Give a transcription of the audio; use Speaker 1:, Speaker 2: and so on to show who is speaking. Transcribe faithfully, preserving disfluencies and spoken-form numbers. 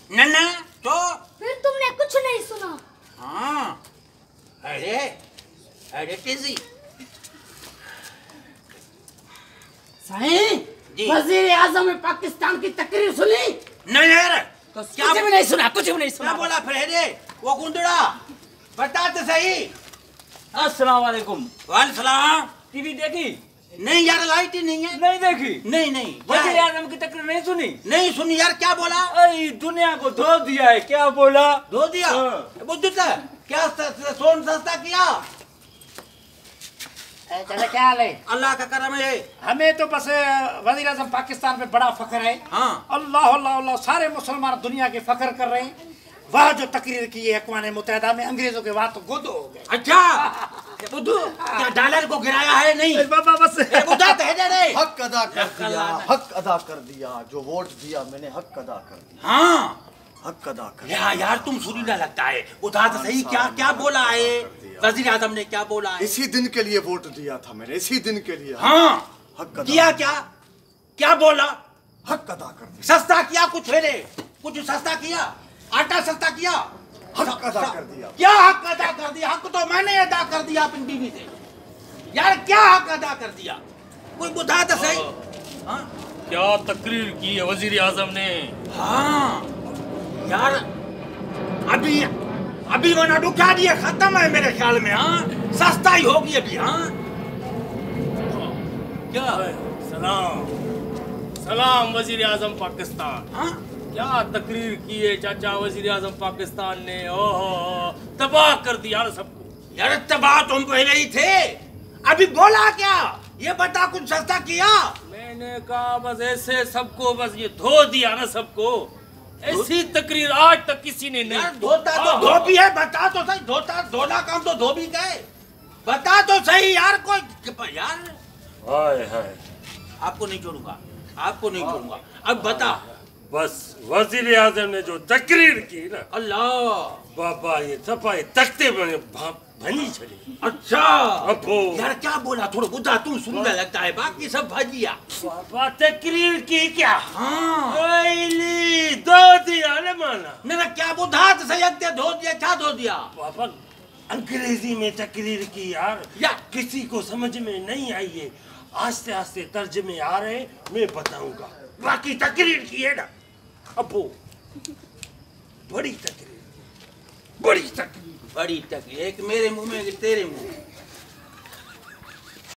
Speaker 1: न न तो
Speaker 2: फिर तुमने कुछ नहीं सुना?
Speaker 1: हाँ अरे अरे तेजी
Speaker 3: सही वजीर आजम पाकिस्तान की तकरीर सुनी?
Speaker 1: नहीं यार
Speaker 3: तो क्या कुछ भी नहीं सुना, कुछ भी नहीं सुना।
Speaker 1: क्या बोला फिर रे वो गुंडड़ा बता तो सही।
Speaker 4: अस्सलाम वालेकुम।
Speaker 1: वालेकुम सलाम।
Speaker 4: टीवी देखी?
Speaker 1: नहीं यार लाइट ही नहीं है।
Speaker 4: नहीं देखी?
Speaker 1: नहीं नहीं
Speaker 4: वजीर आजम की तकरीर नहीं सुनी?
Speaker 1: नहीं सुनी यार। क्या बोला?
Speaker 4: अरे दुनिया को धो दिया है। क्या बोला?
Speaker 1: धो दिया? बुद्धू था क्या? सोन सस्ता किया?
Speaker 3: चले क्या हाल है?
Speaker 1: अल्लाह का करम है।
Speaker 3: हमें तो बस वजीर आजम पाकिस्तान पे बड़ा फख्र है।
Speaker 1: हाँ
Speaker 3: अल्लाह अल्लाह अल्लाह सारे मुसलमान दुनिया के फख्र कर रहे हैं। वह जो तकरीर की है अक़वाम मुत्तहिदा में अंग्रेजों के बाद तो गोदो हो गए।
Speaker 1: अच्छा बुद्धू क्या डॉलर को गिराया है? नहीं
Speaker 3: बाबा बस
Speaker 1: बुद्धा तो है रे।
Speaker 5: हक अदा कर दिया, हक अदा कर दिया। जो वोट दिया मैंने हक अदा कर दिया।
Speaker 1: हाँ
Speaker 5: हक अदा कर
Speaker 1: यार यार तुम सुरीला लगता है। उठा तो सही। क्या क्या बोला है वजीर आजम ने? क्या बोला है?
Speaker 5: इसी दिन के लिए वोट दिया था मैंने, इसी दिन के लिए।
Speaker 1: हाँ
Speaker 5: हक अदा
Speaker 1: किया। क्या क्या बोला?
Speaker 5: हक अदा कर दिया।
Speaker 1: सस्ता किया कुछ है रे? कुछ सस्ता किया? आटा सस्ता किया?
Speaker 5: हक अदा कर दिया।
Speaker 1: क्या हक अदा कर दिया? हक तो मैंने अदा कर दिया अपनी बीवी से। यार क्या हक अदा कर दिया? कोई बुझा तो सही। हाँ
Speaker 6: क्या तकरीर की है वजीर आजम ने?
Speaker 1: हाँ यार अभी अभी वना डुका दिया खत्म है मेरे ख्याल में। हाँ सस्ता ही होगी अभी। हाँ
Speaker 6: क्या है? सलाम सलाम वजीर आजम पाकिस्तान।
Speaker 1: हाँ
Speaker 6: क्या तकरीर की है चाचा वजीर आजम पाकिस्तान ने? ओहो तबाह कर दिया ना सबको।
Speaker 1: यार तबाह तुम पहले ही थे। अभी बोला क्या? ये बता कुछ सस्ता किया?
Speaker 6: मैंने कहा बस ऐसे सबको बस ये धो दिया ना सबको। ऐसी तकरीर आज तक किसी ने नहीं।
Speaker 1: यार धोता तो धोबी है। बता तो सही। धोता धोना काम तो धोबी का है। बता तो सही यार। कोई यार
Speaker 6: हाय हाय
Speaker 1: आपको नहीं छोड़ूंगा, आपको नहीं छोड़ूंगा। अब बता।
Speaker 6: बस वजीर आजम ने जो तकरीर की ना
Speaker 1: अल्लाह
Speaker 6: बाबा ये सफाई तख्ते बने भनी चली।
Speaker 1: अच्छा
Speaker 6: अबो
Speaker 1: यार क्या बोला? थोड़ा बुद्धा तुम सुनने लगता है। बाकी सब भाजिया।
Speaker 6: बाबा तकरीर की क्या?
Speaker 1: हाँ
Speaker 6: ओइली दो दिया ना माना।
Speaker 1: मेरा क्या बुद्धा तो सही अगते धो दिया। क्या धो दिया?
Speaker 6: बाबा अंग्रेजी में तकरीर की यार।
Speaker 1: या
Speaker 6: किसी को समझ में नहीं आई है। आस्ते आस्ते तर्जमे आ रहे मैं बताऊंगा। बाकी तकरीर की है ना अबो बड़ी तकरीर बड़ी तकरीर
Speaker 1: बड़ी तकलीफ। एक मेरे मुंह में एक तेरे मुंह में।